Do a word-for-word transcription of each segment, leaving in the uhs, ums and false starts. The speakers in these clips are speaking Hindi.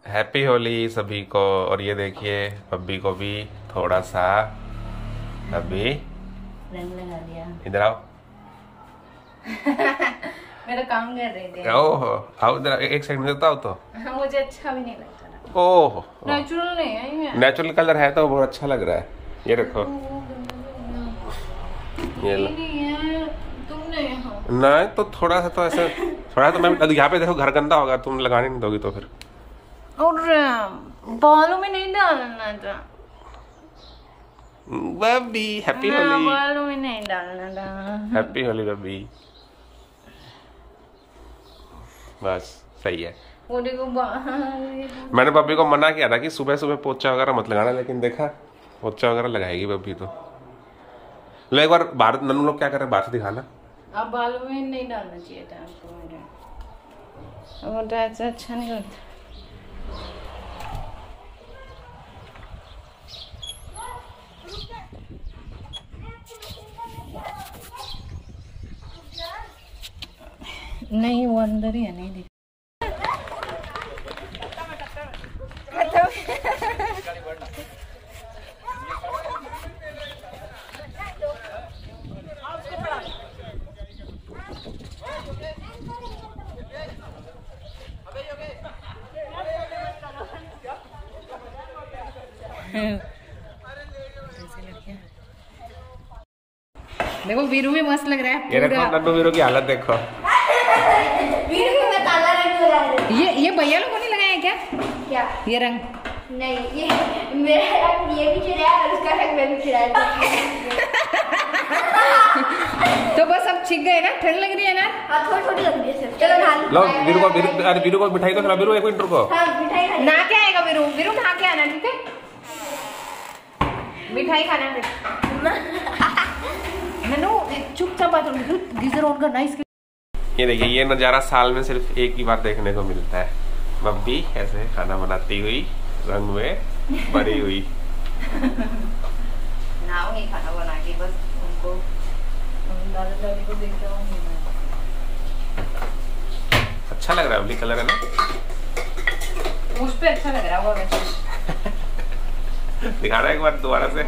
हैप्पी होली सभी को। और ये देखिए बब्बी को भी थोड़ा सा, बब्बी रंग लगा दिया। इधर आओ। मेरा काम कर रहे थे। ओहो आओ इधर, एक सेकंड में आओ तो। हाँ, मुझे अच्छा भी नहीं लगता। ओह नेचुरल नहीं है ये। नेचुरल कलर है तो बहुत अच्छा लग रहा है। ये रखो ये लो। तुमने नहीं तो थोड़ा सा तो ऐसे थोड़ा तो मैं यहाँ पे देखो घर गंदा होगा, तुम लगाने नहीं दोगी तो फिर। और बालों में नहीं डालना था। बब्बी हैप्पी होली। बालों में नहीं डालना था। हैप्पी होली बब्बी। बस सही है। को मैंने बब्बी को मना किया था कि सुबह सुबह पोछा वगैरह मत लगाना, लेकिन देखा पोछा वगैरह लगाएगी बब्बी तो। लो एक बार बाहर नन्नू लोग क्या कर रहे हैं बाहर से दिखाना। अब बालों में नहीं डालना चाहिए था आपको मेरे। वो तो ऐसा अच्छा नहीं लगता। नहीं वो अंदर ही है, नहीं दिख। देखो वीरू भी मस्त लग रहा है। ये देखो नन्नू वीरू की हालत देखो। वीरू को मैं काला रंग लगा रही हूं। ये ये भैया लोगों ने लगाया क्या? क्या ये रंग? नहीं, ये मेरा रंग ये भी चढ़ाया और उसका रंग मैं भी चढ़ाया। तो बस अब छिक गए ना, ठंड लग रही है ना? हाँ थोड़ी थोड़ी लग रही है सिर्फ। चलो नहा लो वीरू को, वीरू अरे वीरू को मिठाई तो खिला। वीरू एक मिनट रुको। हाँ मिठाई खानी। ना क्या आएगा वीरू? वीरू खा के आना, ठीक है? मिठाई खाना फिर। नन्नू चुपचाप बात करो, गीजर ऑन करना इसके। ये देखिए ये नज़ारा साल में सिर्फ एक ही बार देखने को मिलता है। बब्बी ऐसे खाना बनाती हुई रंग में भरी हुई। ना नहीं खाना बना के, बस उनको दादा दादी को देख रहा हूँ। अच्छा लग रहा है, कलर है ना मुझ पे अच्छा लग रहा है वो वैसे। दिखा रहा है एक बार दोबारा से।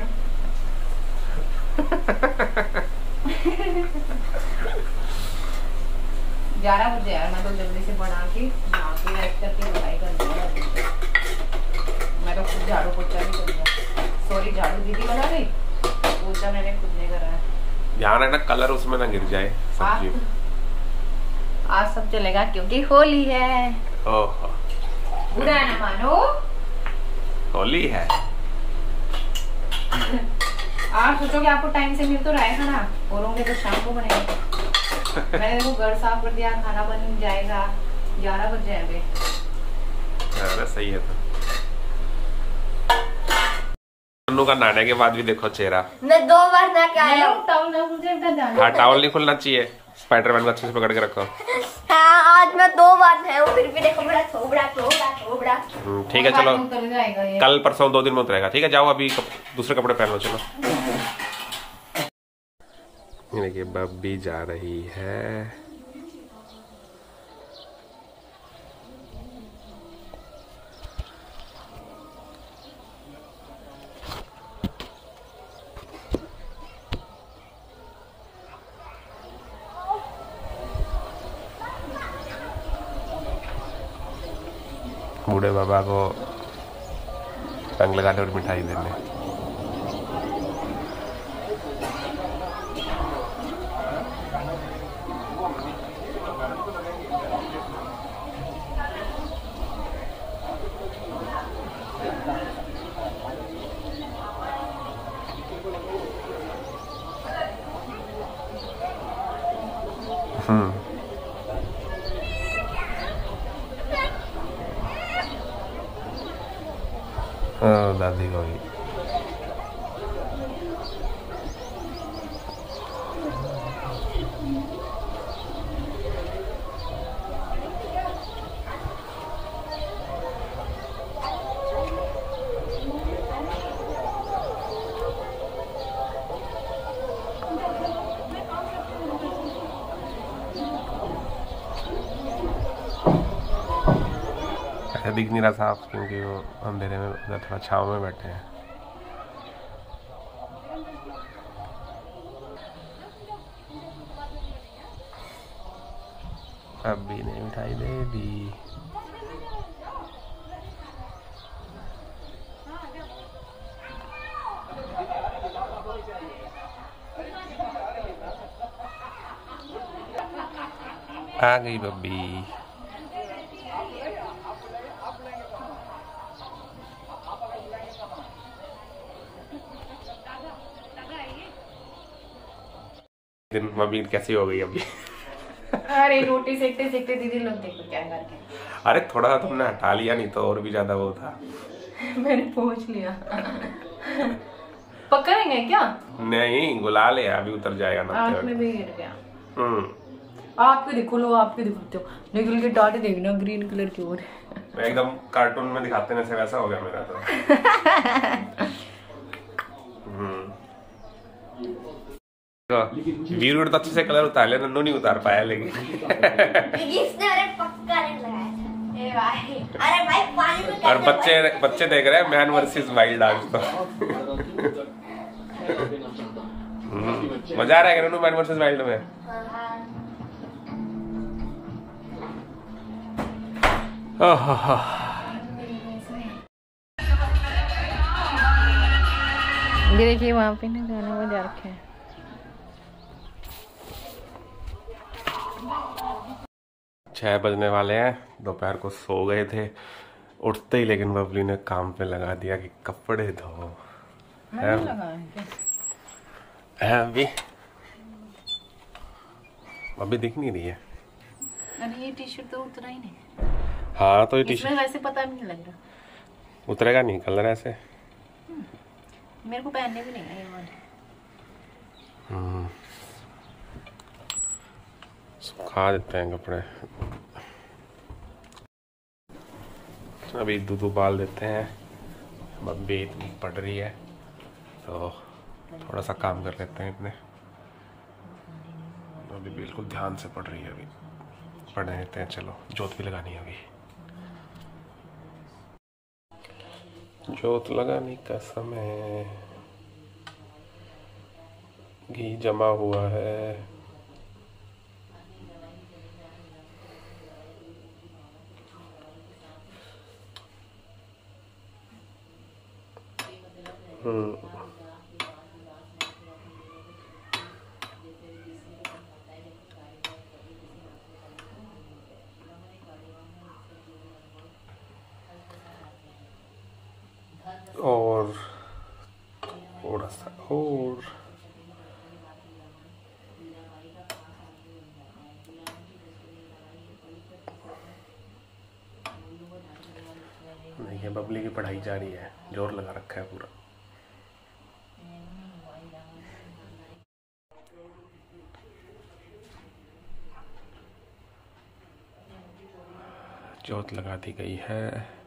ग्यारह बजे यार, मैं तो जल्दी से बना के नहा के रेस्ट करके पढ़ाई कर दूंगा। मैं तो खुद झाड़ू पोछा भी करूंगा। सॉरी झाड़ू दीदी बना रही, पोछा मैंने खुद नहीं करा है। ध्यान रखना कलर उसमें ना गिर जाए सब्जी में। आज सब चलेगा क्योंकि होली है। ओह बुरा ना मानो, होली है। आप सोचो कि आपको टाइम से मिल तो रहा है खाना, और होंगे तो शाम को बनेगा। मैंने देखो घर साफ कर दिया, खाना बन जाएगा। ग्यारह बज जाए अभी। अरे सही है। तो नन्नू का नहाने के बाद भी देखो चेहरा। मैं दो बार ना क्या आया हूँ। टाउल ना मुझे इधर जाना। हाँ टावल नहीं खुलना चाहिए, स्पाइडरमैन को अच्छे से पकड़ के रखो। हाँ आज मैं दो बार नहाया हूँ, फिर भी देखो मेरा थोबड़ा थोबड़ा थोबड़ा। ठीक है चलो, उतर जाएगा ये। कल परसों दो दिन में उतरेगा। ठीक है जाओ अभी कप, दूसरे कपड़े पहन लो चलो। ये देखिए बब्बी जा रही है। बूढ़े बाबा को रंग लगाने और मिठाई देने। हम्म हाँ दादी को भी। दिख नहीं रहा साफ क्योंकि वो अंधेरे में उधर थोड़ा छाँव में बैठे हैं। अभी ने मिठाई दे दी। आ गई बब्बी। दिन मम्मी कैसी हो गई अभी? अरे रोटी सेकते सेकते दीदी लोग देखो क्या करके। अरे थोड़ा सा तुमने हटा लिया, नहीं तो और भी ज्यादा वो था। मैंने पहुंच लिया। पकड़ेंगे क्या? नहीं गुलाल है, अभी उतर जाएगा ना। आँख में भी गिर गया। हम्म आपके देखो लो, आपके दिखाते हो निकल के डांटे देखना ग्रीन कलर की ओर। एकदम कार्टून में दिखाते हैं वैसा हो गया मेरा तो। वीरू तो अच्छे से कलर उतार लिया, नन्नू नहीं उतार पाया लेकिन। इसने अरे पक्का रेड लगाया था। ए भाई, अरे भाई पानी में और बच्चे बच्चे देख रहे हैं मैन वर्सेस वाइल्ड आज तो। मजा आ रहा है नन्नू मैन वर्सेस वाइल्ड में? ये देखिए वहाँ पे ना गाना बजा रखे हैं। छह बजने वाले हैं, दोपहर को सो गए थे, उठते ही लेकिन बबली ने काम पे लगा दिया कि कपड़े धो। है अभी अभी दिख नहीं रही है। अरे ये टी शर्ट तो उतरा ही नहीं। हाँ तो ये टी शर्ट वैसे पता भी नहीं लग रहा। उतरेगा नहीं कलर ऐसे। मेरे को पहनने भी नहीं है ये वाले। हम्म सुखा देते हैं कपड़े। अभी दूध उबाल देते हैं। मम्मी पढ़ रही है तो थोड़ा सा काम कर लेते हैं इतने। अभी बिल्कुल ध्यान से पढ़ रही है, अभी पढ़ लेते हैं। चलो जोत भी लगानी है अभी। जोत लगाने का समय, घी जमा हुआ है। हम्म और थोड़ा सा और देखिए बबली की पढ़ाई जारी है, जोर लगा रखा है पूरा। जोत लगा दी गई है।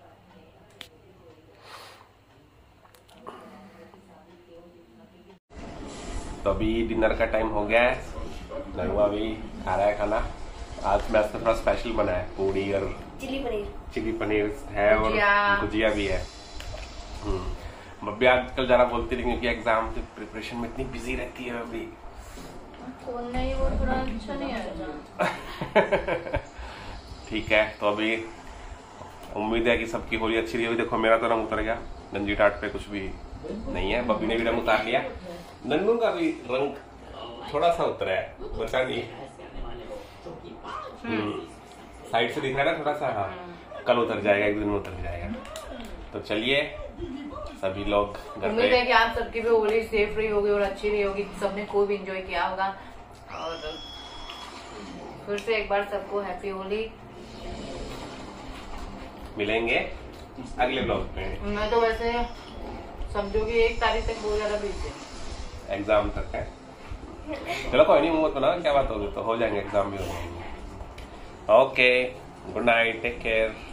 तो अभी डिनर का टाइम हो गया है। नरुआ भी खा रहा है खाना। आज मैं थोड़ा स्पेशल बना है, पूड़ी और चिली पनीर चिली पनीर है और गुजिया भी है। हम्म मम्मी आजकल जरा बोलती रही क्योंकि एग्जाम की प्रिपरेशन में इतनी बिजी रहती है अभी। नहीं वो थोड़ा अच्छा नहीं आया। ठीक है तो अभी उम्मीद है कि सबकी होली अच्छी रही। देखो मेरा तो रंग उतर गया, गंजी टाट पे कुछ भी नहीं है। बब्बी ने भी रंग उतार लिया, नन्नू का भी रंग थोड़ा सा उतरा है, बचा नहीं। साइड से दिख रहा है ना थोड़ा सा। हाँ कल उतर जाएगा, एक दिन में उतर जाएगा। तो चलिए सभी लोग घर उम्मीद है कि आप सबकी भी होली सेफ रही होगी और अच्छी रही होगी, सबने खूब एंजॉय किया होगा। और फिर से एक बार सबको हैप्पी होली। मिलेंगे अगले ब्लॉग में। मैं तो वैसे समझो कि एक तारीख तक बहुत ज्यादा बिजी है, एग्जाम तक है। चलो कोई नहीं, मुंह मत बनाओ, क्या बात होगी, तो हो जाएंगे, एग्जाम भी हो जाएंगे। Okay good night, take care.